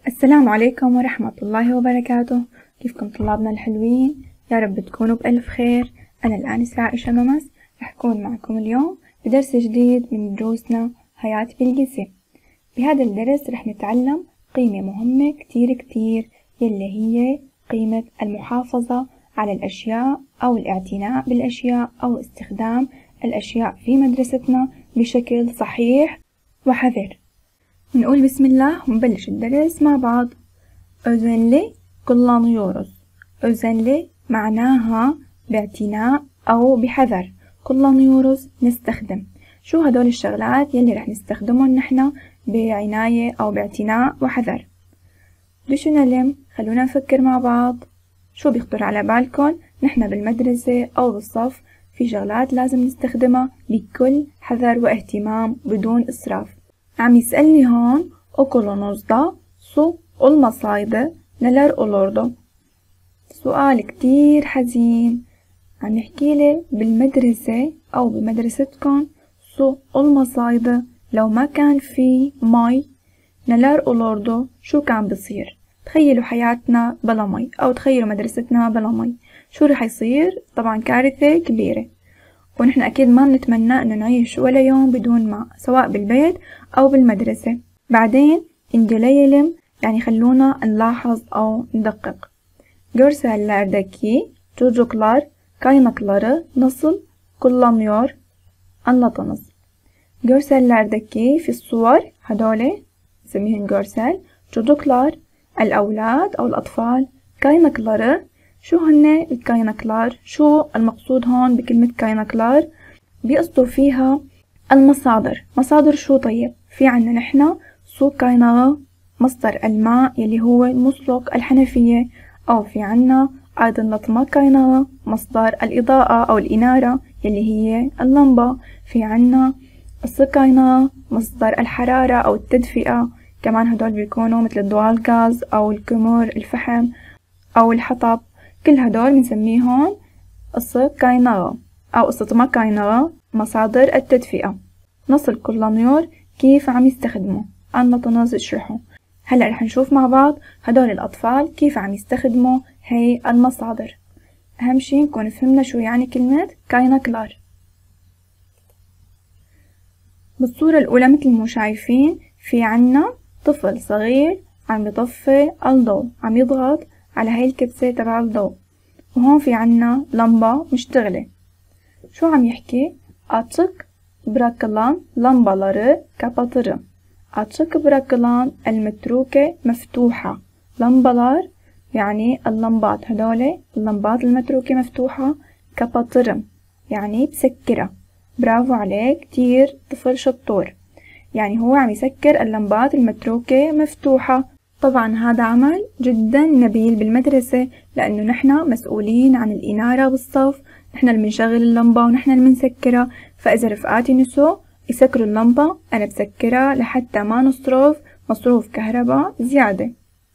السلام عليكم ورحمة الله وبركاته. كيفكم طلابنا الحلوين؟ يا رب تكونوا بألف خير. أنا الآنسة عائشة ممس رح أكون معكم اليوم بدرس جديد من دروسنا حياة بالجسم. بهذا الدرس رح نتعلم قيمة مهمة كتير يلي هي قيمة المحافظة على الأشياء أو الاعتناء بالأشياء أو استخدام الأشياء في مدرستنا بشكل صحيح وحذر. نقول بسم الله ونبلش الدرس مع بعض. özenli kullanıyoruz. özenli معناها باعتناء أو بحذر. kullanıyoruz نستخدم. شو هدول الشغلات يلي رح نستخدمهم نحنا بعناية أو باعتناء وحذر؟ düşünelim، خلونا نفكر مع بعض. شو بيخطر على بالكم؟ نحنا بالمدرسة أو بالصف في شغلات لازم نستخدمها بكل حذر واهتمام بدون إسراف. عم يسألني هون okulunuzda su olmasaydı neler olurdu؟ سؤال كتير حزين. عم يحكيلي بالمدرسة أو بمدرستكم su olmasaydı لو ما كان في مي neler olurdu شو كان بصير؟ تخيلوا حياتنا بلا مي أو تخيلوا مدرستنا بلا مي، شو رح يصير؟ طبعا كارثة كبيرة، ونحن أكيد ما بنتمنى إنه نعيش ولا يوم بدون ماء سواء بالبيت أو بالمدرسة. بعدين inceleyelim يعني خلونا نلاحظ أو ندقق. Görsellerdeki çocuklar kaynakları nasıl kullanıyor? Anlatınız. Görsellerdeki في الصور هدول نسميهم görsel. çocuklar الأولاد أو الأطفال. kaynakları شو هن الكاينكلار؟ شو المقصود هون بكلمة كاينكلار؟ بيقصدوا فيها المصادر. مصادر شو طيب؟ في عنا نحنا سو كاينغ مصدر الماء يلي هو مسلك الحنفية، أو في عنا أيضا لطمة كاينغ مصدر الإضاءة أو الإنارة يلي هي اللمبة. في عنا السكاينغ مصدر الحرارة أو التدفئة، كمان هدول بيكونوا مثل الضوء الغاز أو الكمر الفحم أو الحطب، كل هدول بنسميهم ısı kaynağı أو ısıtma kaynağı مصادر التدفئة. nasıl kullanıyor كيف عم يستخدموا. anlatınız اشرحوا. هلأ رح نشوف مع بعض هدول الأطفال كيف عم يستخدموا هي المصادر. أهم شي نكون فهمنا شو يعني كلمة kaynaklar. بالصورة الأولى مثل ما شايفين في عنا طفل صغير عم يطفي الضوء، عم يضغط على هاي الكبسة تبع الضوء، وهون في عنا لمبة مشتغلة. شو عم يحكي؟ açık bırakılan lambaları kapatırım. açık bırakılan المتروكة مفتوحة. لمبالار يعني اللمبات، هدول اللمبات المتروكة مفتوحة. kapatırım يعني بسكرها. برافو عليك كتير طفل شطور، يعني هو عم يسكر اللمبات المتروكة مفتوحة. طبعا هذا عمل جدا نبيل بالمدرسة، لأنه نحن مسؤولين عن الإنارة بالصف، نحن اللي بنشغل اللمبة ونحن اللي بنسكرها. فإذا رفقاتي نسوا يسكروا اللمبة أنا بسكرها لحتى ما نصرف مصروف كهرباء زيادة.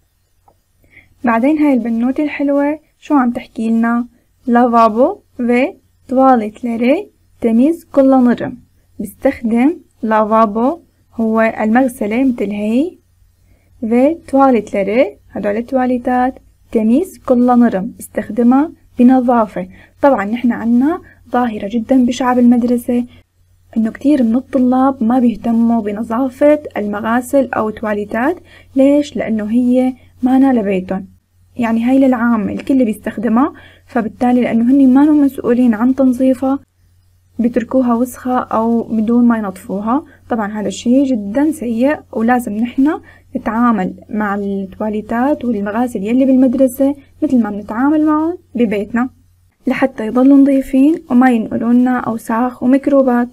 بعدين هاي البنوتة الحلوة شو عم تحكي لنا؟ lavabo ve tuvaletleri temiz kullanırım. بستخدم lavabo هو المغسلة مثل هي، ve tuvaletleri هدول التواليتات تميز kullanırım استخدمها بنظافة. طبعا نحن عنا ظاهرة جدا بشعة بالمدرسة انه كتير من الطلاب ما بيهتموا بنظافة المغاسل او التواليتات. ليش؟ لانه هي مانا لبيتهم، يعني هاي للعام الكل بيستخدمها، فبالتالي لانه هن ما هم مسؤولين عن تنظيفها بيتركوها وسخة أو بدون ما ينظفوها. طبعا هذا الشيء جدا سيء، ولازم نحن نتعامل مع التواليتات والمغاسل يلي بالمدرسة مثل ما بنتعامل معهم ببيتنا لحتى يضلوا نظيفين وما ينقلولنا أوساخ وميكروبات.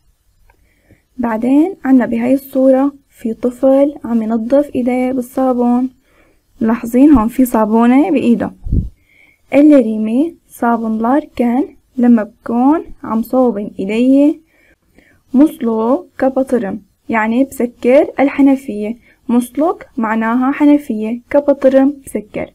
بعدين عنا بهاي الصورة في طفل عم ينظف إيديه بالصابون. ملاحظين هون في صابونة بإيده. ellerimi sabunlarken لما بكون عم صوبن إيدي musluğu kapatırım يعني بسكر الحنفية. مسلك معناها حنفية، kapatırım بسكر.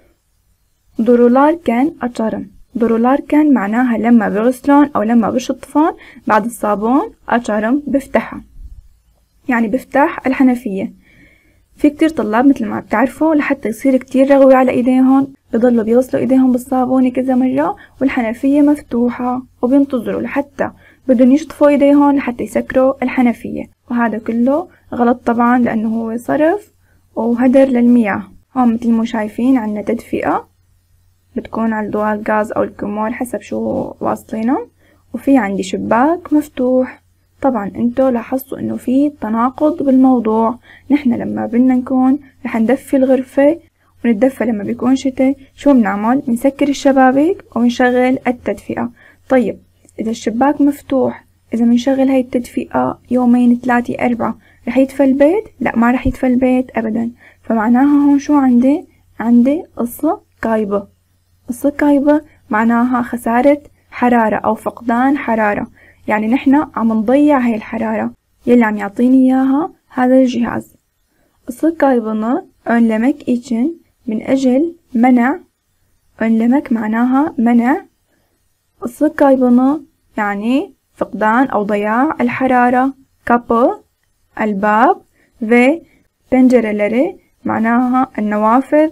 durularken açarım. durularken معناها لما بغسلون أو لما بشطفون بعد الصابون açarım بفتحها يعني بفتح الحنفية. في كتير طلاب مثل ما بتعرفوا لحتى يصير كتير رغوي على ايديهم بضلوا بيغسلوا ايديهم بالصابونة كذا مرة والحنفية مفتوحة، وبينتظروا لحتى بدهم يشطفوا ايديهم لحتى يسكروا الحنفية، وهذا كله غلط طبعا لانه هو صرف وهدر للمياه. هون مثل ما شايفين عنا تدفئة بتكون على الضوء الغاز او الكمور حسب شو واصلينه، وفي عندي شباك مفتوح. طبعا انتو لاحظتوا انه في تناقض بالموضوع. نحن لما بدنا نكون رح ندفي الغرفة ونتدفى لما بيكون شتاء، شو بنعمل؟ بنسكر الشبابيك ونشغل التدفئة. طيب اذا الشباك مفتوح، اذا بنشغل هاي التدفئة يومين 3 4 رح يدفى البيت؟ لا، ما رح يدفى البيت ابدا. فمعناها هون شو عندي قصة كايبة. قصة كايبة معناها خسارة حرارة او فقدان حرارة، يعني نحن عم نضيع هاي الحرارة يلي عم يعطيني اياها هذا الجهاز. قصة كايبة önlemek için من اجل منع. önlemek معناها منع. قصة كايبة يعني فقدان او ضياع الحرارة. kapı الباب، ve pencereleri معناها النوافذ.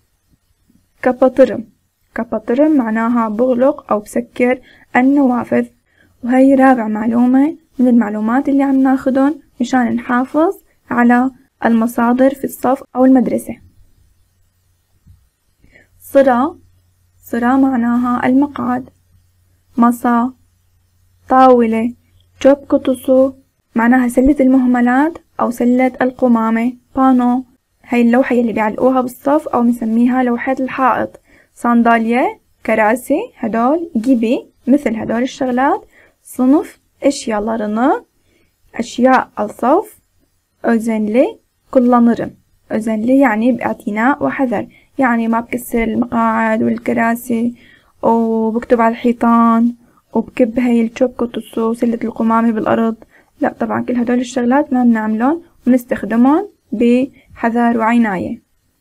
kapatırım معناها بغلق او بسكر النوافذ. وهي رابع معلومة من المعلومات اللي عم ناخدهم مشان نحافظ على المصادر في الصف أو المدرسة. صرا معناها المقعد. masa طاولة. çöp kutusu معناها سلة المهملات أو سلة القمامة. بانو هي اللوحة اللي بيعلقوها بالصف أو بنسميها لوحة الحائط. صندالية كراسي هدول gibi مثل هدول الشغلات. sınıf eşyalarını أشياء الصف özenli kullanırım. özenli يعني باعتناء وحذر، يعني ما بكسر المقاعد والكراسي وبكتب على الحيطان وبكب هاي الشوب كوتوسو سلة القمامة بالأرض. لا طبعا كل هدول الشغلات ما بنعملهم ونستخدمهم بحذر وعناية.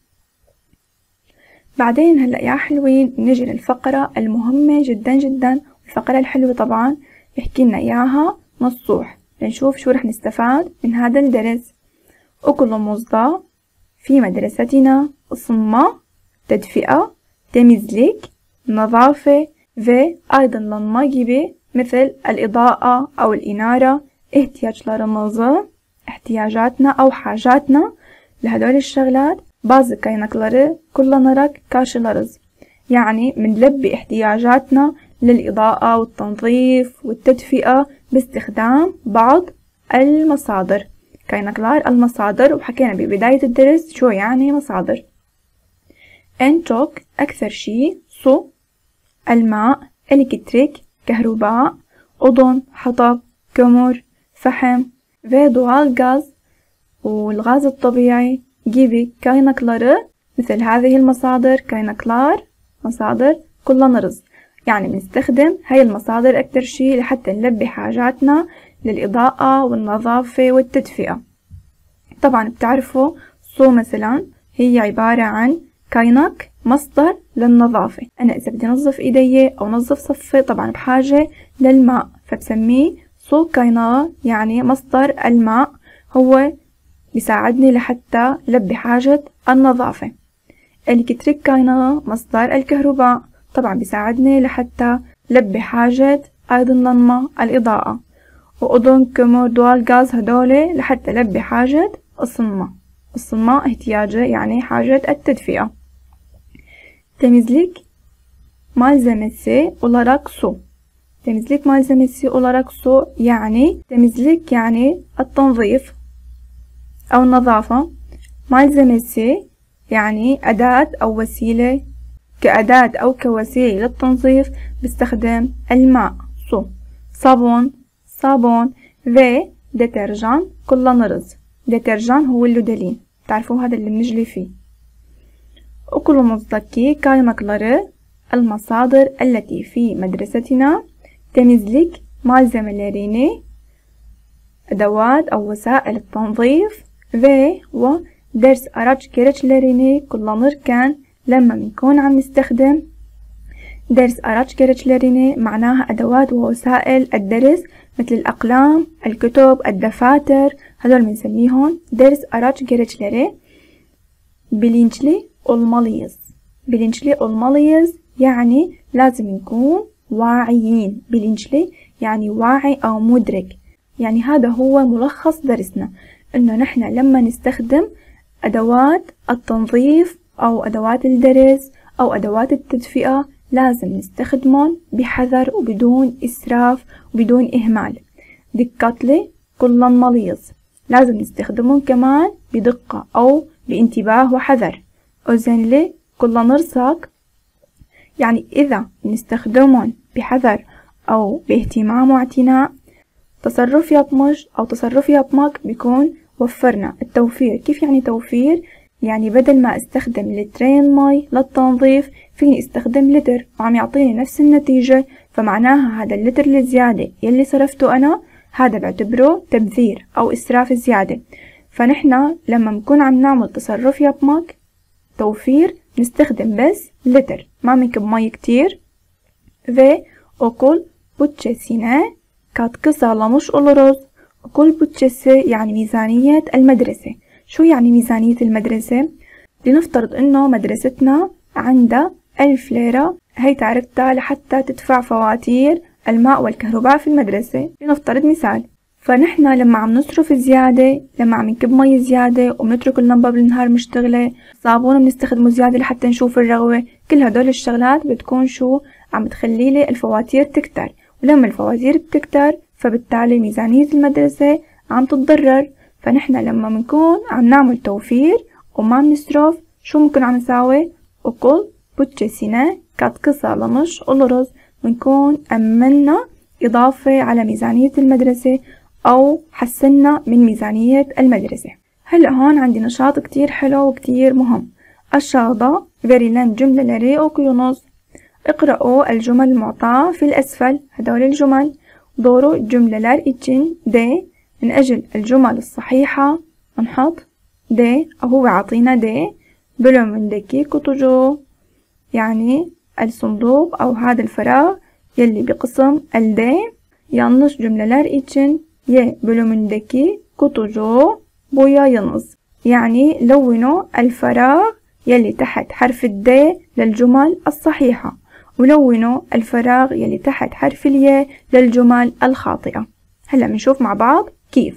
بعدين هلأ يا حلوين نجي للفقرة المهمة جدا جدا. الفقرة الحلوة طبعا بحكي لنا إياها نصوح، لنشوف شو رح نستفاد من هذا الدرس. okulumuzda في مدرستنا ısınma, تدفئة, temizlik, نظافة ve aydınlanma gibi مثل الإضاءة أو الإنارة. احتياجاتنا أو حاجاتنا لهدول الشغلات bazı kaynakları kullanarak karşılarız. يعني منلبي احتياجاتنا للإضاءة والتنظيف والتدفئة باستخدام بعض المصادر. kaynaklar المصادر، وحكينا ببداية الدرس شو يعني مصادر. en çok أكثر شي su، الماء، elektrik كهرباء، odun حطب، kömür فحم، ve doğal gaz والغاز الطبيعي gibi kaynakları مثل هذه المصادر مصادر kullanırız. يعني بنستخدم هاي المصادر أكتر شي لحتى نلبي حاجاتنا للإضاءة والنظافة والتدفئة. طبعا بتعرفوا سو مثلا هي عبارة عن كاينك، مصدر للنظافة. أنا إذا بدي نظف إيدي أو نظف صفي طبعا بحاجة للماء، فبسميه سو كايناء يعني مصدر الماء، هو بيساعدني لحتى لبي حاجة النظافة. الكتريك كايناء مصدر الكهرباء، طبعا بيساعدني لحتى لبي حاجة أيضا الإضاءة. وأظن كمور دوال غاز هدولي لحتى لبي حاجة الصنمة احتياجه يعني حاجة التدفئة. temizlik malzemesi olarak su. temizlik malzemesi olarak su يعني temizlik يعني التنظيف أو النظافة. malzemesi يعني أداة أو وسيلة، كأداة أو كوسيلة للتنظيف بستخدم الماء su. صابون ve deterjan kullanırız. deterjan هو اللودلين، تعرفوا هذا اللي بنجلي فيه. okulumuzdaki kaynakları المصادر التي في مدرستنا temizlik malzemelerini أدوات أو وسائل التنظيف ve ders araç gereçlerini kullanırken لما بنكون عم نستخدم درس araç gereçlerini معناها أدوات ووسائل الدرس مثل الأقلام، الكتب، الدفاتر، هدول بنسميهم درس araç gereçleri. bilinçli olmalıyız. bilinçli olmalıyız يعني لازم نكون واعيين. bilinçli يعني واعي أو مدرك. يعني هذا هو ملخص درسنا، إنه نحن لما نستخدم أدوات التنظيف أو أدوات الدرس أو أدوات التدفئة لازم نستخدمهم بحذر وبدون إسراف وبدون إهمال. dikkatli kullanmalıyız. لازم نستخدمهم كمان بدقة أو بانتباه وحذر. özenli kullanırsak يعني إذا نستخدمهم بحذر أو باهتمام واعتناء تصرف yapmak بيكون وفرنا. التوفير كيف يعني توفير؟ يعني بدل ما استخدم لترين مي للتنظيف فيني استخدم لتر وعم يعطيني نفس النتيجة، فمعناها هذا اللتر الزيادة يلي صرفته أنا هذا بعتبره تبذير أو إسراف زيادة. فنحنا لما نكون عم نعمل تصرف yapmak توفير نستخدم بس لتر، ما بنكب مي كتير. ve okul bütçesine katkı sağlamış oluruz. okul bütçesi يعني ميزانية المدرسة. شو يعني ميزانية المدرسة؟ لنفترض إنه مدرستنا عندها 1000 ليرة، هي تعرفتها لحتى تدفع فواتير الماء والكهرباء في المدرسة، لنفترض مثال. فنحنا لما عم نصرف زيادة، لما عم نكب مي زيادة وبنترك اللمبة بالنهار مشتغلة، صابون بنستخدمه زيادة لحتى نشوف الرغوة، كل هدول الشغلات بتكون شو عم تخليلي الفواتير تكتر، ولما الفواتير بتكتر فبالتالي ميزانية المدرسة عم تتضرر. فنحنا لما بنكون عم نعمل توفير وما بنصرف شو ممكن عم نساوي؟ okul bütçesine katkı sağlamış oluruz. بنكون أمنا إضافة على ميزانية المدرسة أو حسنا من ميزانية المدرسة. هلأ هون عندي نشاط كتير حلو وكتير مهم. aşağıda verilen cümleleri okuyunuz. اقرأوا الجمل المعطاة في الأسفل. هدول الجمل doğru cümleler için D، من أجل الجمل الصحيحة نحط D أو هو عطينا D. bölümündeki kutucu يعني الصندوق أو هذا الفراغ يلي بقسم ال D. yanlış cümleler için Y bölümündeki kutucu boyayınız. يعني لونوا الفراغ يلي تحت حرف الد للجمل الصحيحة، ولونوا الفراغ يلي تحت حرف الياء للجمل الخاطئة. هلأ بنشوف مع بعض كيف.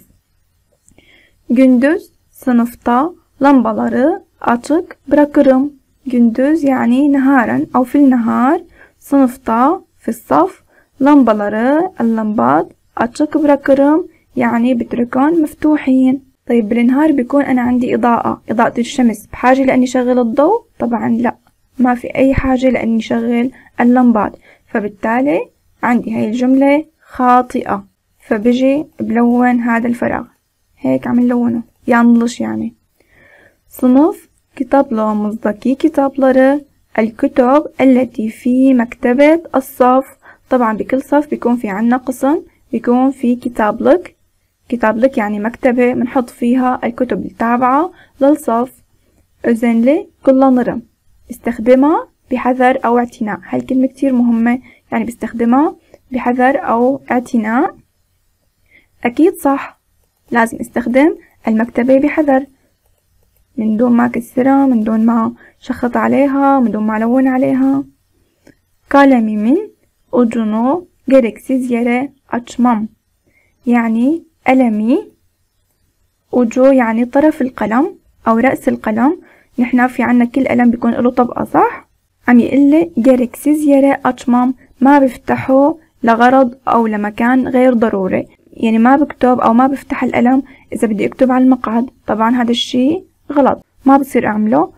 gündüz sınıfta lambaları açık bırakırım. gündüz يعني نهارا أو في النهار، sınıfta في الصف، lambaları اللمبات açık bırakırım يعني بتركهم مفتوحين. طيب بالنهار بيكون أنا عندي إضاءة الشمس، بحاجة لأني شغل الضوء؟ طبعا لا، ما في أي حاجة لأني شغل اللمبات، فبالتالي عندي هاي الجملة خاطئة، فبجي بلون هذا الفراغ هيك عم نلونه yanlış يعني. sınıf kitaplığımızdaki kitapları الكتب التي في مكتبة الصف. طبعا بكل صف بيكون في عنا قسم بيكون في كتابلك يعني مكتبة بنحط فيها الكتب التابعة للصف. özenli kullanırım. استخدمها بحذر أو اعتناء. هاي الكلمة كتير مهمة، يعني بستخدمها بحذر أو اعتناء. أكيد صح، لازم استخدم المكتبة بحذر من دون ما أكسرها، من دون ما شخط عليها، من دون ما ألون عليها. kalemimin ucunu gereksiz yere açmam. يعني قلمي ucu يعني طرف القلم أو رأس القلم. نحنا في عنا كل قلم بيكون له طبقة صح؟ عم يقلي gereksiz yere açmam، ما بفتحه لغرض أو لمكان غير ضروري، يعني ما بكتب أو ما بفتح القلم إذا بدي أكتب على المقعد. طبعا هذا الشي غلط، ما بصير أعمله.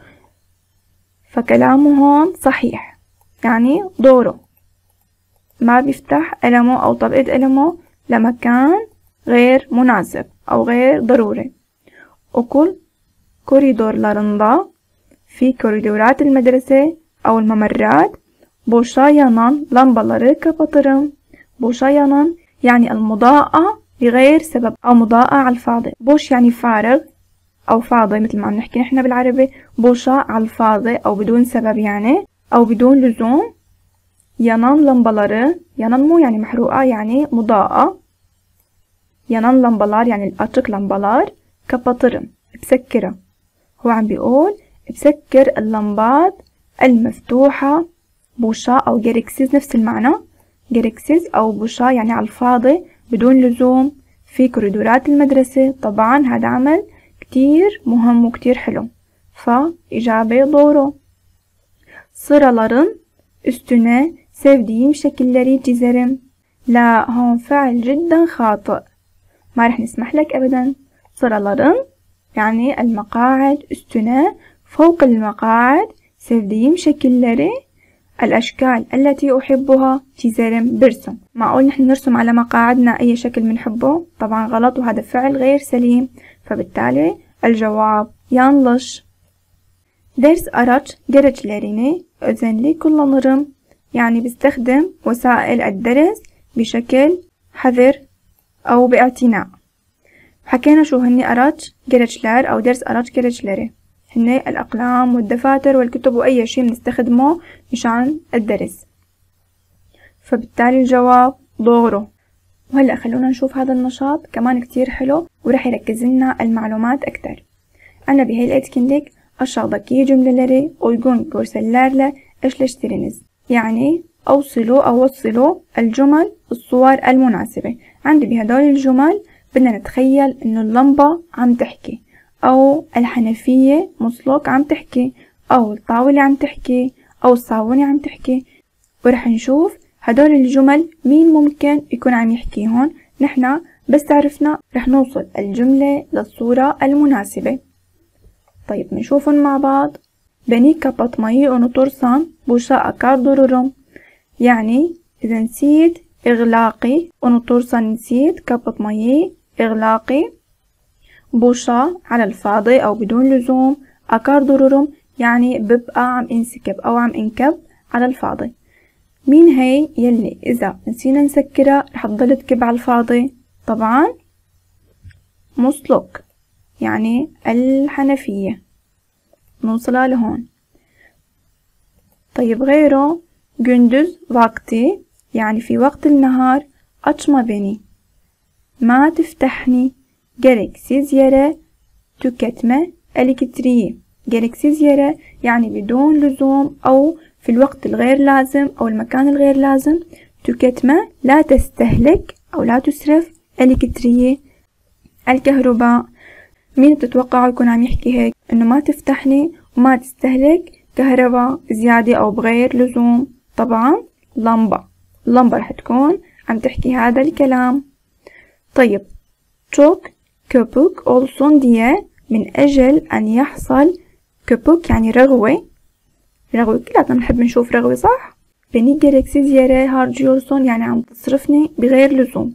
فكلامه هون صحيح، يعني دوره ما بيفتح قلمه أو طبقة قلمه لمكان غير مناسب أو غير ضروري. okul koridorlarında في كوريدورات المدرسة أو الممرات boşa yanan lambaları kapatırım. boşa yanan يعني المضاءة بغير سبب أو مضاءة على الفاضي. boş يعني فارغ أو فاضي مثل ما عم نحكي نحن بالعربي، boşa على الفاضي أو بدون سبب يعني أو بدون لزوم. yanan lambaları، yanan مو يعني محروقة يعني مضاءة، yanan lambalar يعني الأçık lambalar، kapatırım بسكرها. هو عم بيقول بسكر اللمبات المفتوحة بوشا أو جيركسيز، نفس المعنى، جيركسيز أو بوشا يعني على الفاضي بدون لزوم في كوريدورات المدرسة. طبعا هذا عمل كتير مهم وكتير حلو، فإجابة doğru. Sıraların üstüne sevdiğim şekilleri çizerim. لا هون فعل جدا خاطئ، ما رح نسمح لك أبدا. sıraların يعني المقاعد، üstüne فوق المقاعد، sevdiğim şekilleri الأشكال التي أحبها çizerim برسم. معقول نحن نرسم على مقاعدنا أي شكل بنحبه؟ طبعا غلط، وهذا فعل غير سليم، فبالتالي الجواب yanlış. Ders araç gereçlerini özenli kullanırım. يعني بستخدم وسائل الدرس بشكل حذر أو باعتناء. حكينا شو هني araç gereçler أو درس araç gereçleri، هن الأقلام والدفاتر والكتب وأي شيء بنستخدمه مشان الدرس، فبالتالي الجواب doğru. وهلأ خلونا نشوف هذا النشاط كمان كتير حلو ورح يركز لنا المعلومات أكتر. أنا بهي الetkinlik aşağıdaki cümleleri uygun görsellerle eşleştiriniz. يعني أوصلوا أو وصلوا الجمل الصور المناسبة. عندي بهدول الجمل بدنا نتخيل إنه اللمبة عم تحكي، أو الحنفية مصلوك عم تحكي، أو الطاولة عم تحكي، أو الصابونة عم تحكي، ورح نشوف هدول الجمل مين ممكن يكون عم يحكيهن. نحنا بس عرفنا رح نوصل الجملة للصورة المناسبة. طيب نشوفهم مع بعض. Beni kapatmayı unutursan boşa akar dururum. يعني إذا نسيت إغلاقي، unutursan نسيت kapatmayı إغلاقي، boşa على الفاضي أو بدون لزوم، akar dururum يعني ببقى عم انسكب أو عم انكب على الفاضي. مين هي يلي إذا نسينا نسكرها رح تضل تكب على الفاضي؟ طبعا مسلك يعني الحنفية، نوصلها لهون. طيب غيره gündüz vakti يعني في وقت النهار açma beni، ما تفتحني gereksiz yere tüketme elektriği، gereksiz yere يعني بدون لزوم أو في الوقت الغير لازم أو المكان الغير لازم. تكتمة لا تستهلك أو لا تسرف الكترية الكهرباء. مين بتتوقعوا يكون عم يحكي هيك؟ إنه ما تفتحني وما تستهلك كهرباء زيادة أو بغير لزوم. طبعا لمبة، اللمبة رح تكون عم تحكي هذا الكلام. طيب çok köpük olsun diye من أجل أن يحصل köpük يعني رغوة، رغوة كلنا بنحب نشوف رغوة صح؟ beni gereksiz yere harcıyorsun يعني عم تصرفني بغير لزوم.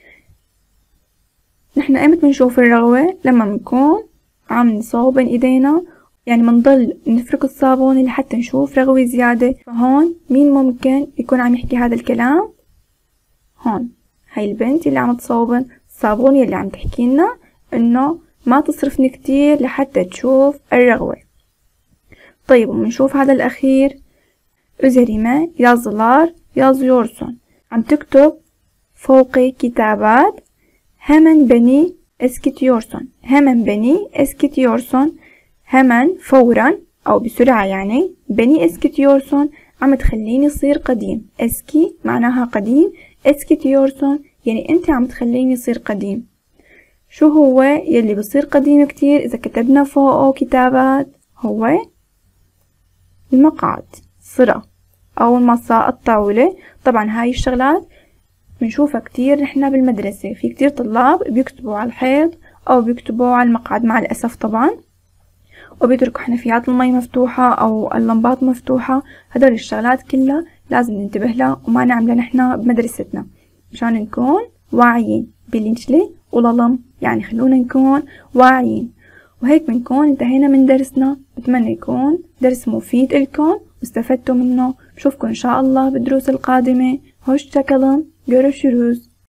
نحن ايمت بنشوف الرغوة؟ لما بنكون عم نصوبن ايدينا، يعني منضل نفرك الصابون لحتى نشوف رغوة زيادة. فهون مين ممكن يكون عم يحكي هذا الكلام؟ هون هاي البنت اللي عم تصوبن الصابون يلي عم تحكينا انه ما تصرفني كتير لحتى تشوف الرغوة. طيب بنشوف هذا الأخير. Üzerime yazılar yazıyorsun. عم تكتب فوقي كتابات. hemen beni eskitiyorsun. hemen beni eskitiyorsun. hemen فورا أو بسرعة يعني beni eskitiyorsun عم تخليني صير قديم. eski معناها قديم، eskitiyorsun يعني انت عم تخليني صير قديم. شو هو يلي بصير قديم كتير إذا كتبنا فوقه كتابات؟ هو المقعد، صرة أو المصا، الطاولة. طبعا هاي الشغلات بنشوفها كتير نحنا بالمدرسة، في كتير طلاب بيكتبوا على الحيط أو بيكتبوا على المقعد مع الأسف طبعا، وبيتركوا حنفيات المي مفتوحة أو اللمبات مفتوحة. هدول الشغلات كلها لازم ننتبه لها وما نعملها نحنا بمدرستنا مشان نكون واعيين. bilinçli olalım يعني خلونا نكون واعيين. وهيك بنكون انتهينا من درسنا. بتمنى يكون درس مفيد لكم واستفدتوا منه. بشوفكم إن شاء الله بالدروس القادمة. Hoşça kalın. Görüşürüz.